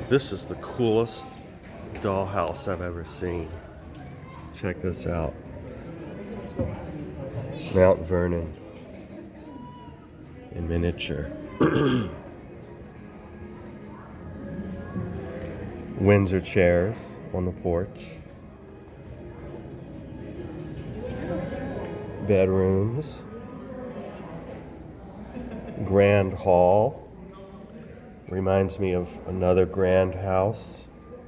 This is the coolest dollhouse I've ever seen. Check this out. Mount Vernon in miniature. Windsor chairs on the porch. Bedrooms. Grand hall. Reminds me of another grand house.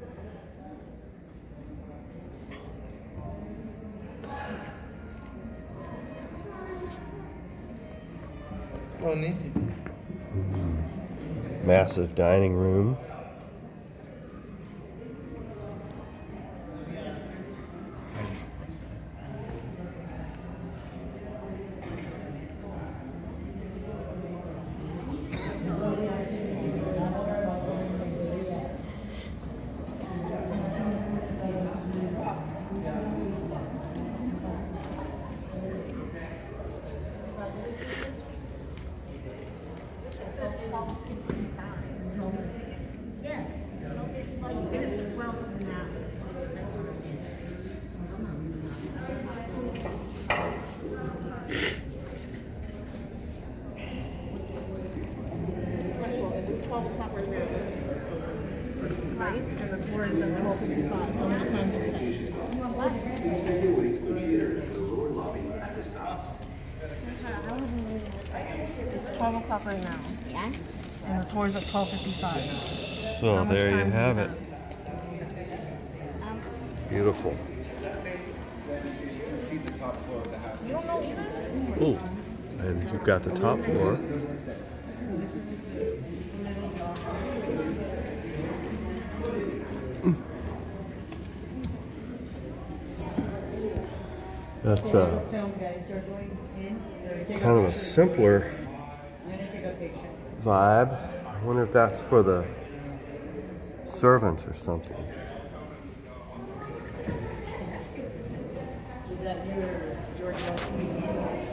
Massive dining room. It's 12 o'clock right now. Yeah? And the tour's at 12:55. So there you have it. Beautiful. See the top floor of the house. You don't know either? Ooh, and you've got the top floor. That's kind of a simpler vibe. I wonder if that's for the servants or something. Is that your George Washington?